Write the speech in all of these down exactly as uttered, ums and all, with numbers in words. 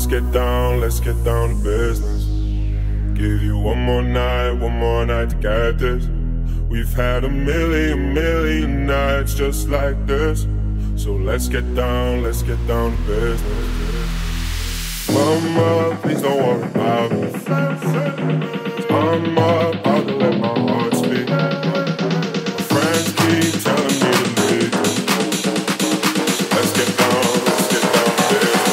let's get down, let's get down to business. Give you one more night, one more night to get this. We've had a million, million nights just like this. So let's get down, let's get down to business. Mama, please don't worry about me. I'm about to let my heart speak. My friends keep telling me to leave. So let's get down, let's get down to business.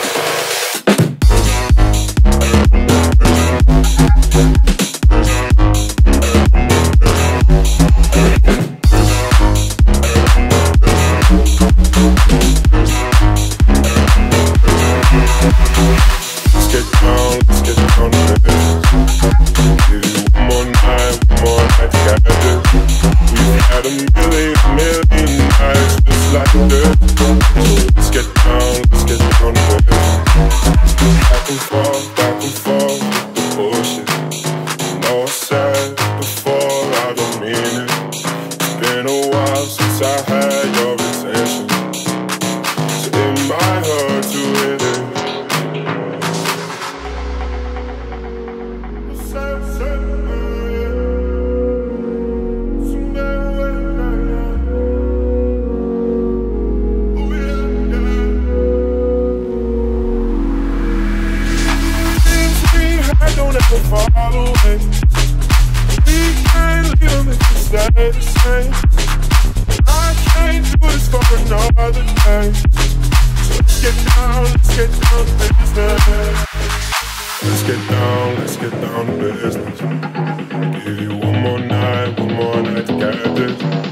Let's get down, let's get down to business. Give you one more night, one more night to get this. We've had a million, million nights just like this. So let's get down, let's get down to business. Back and forth, back and forth with the bullshit. You know I said before, I don't mean it. It's been a while since I had your attention, so it might hurt to hit it. Don't ever fall away. We can't leave them if we stay the same. I can't do this for another day. So let's get down, let's get down to business. Let's get down, let's get down to business. Give you one more night, one more night to get this.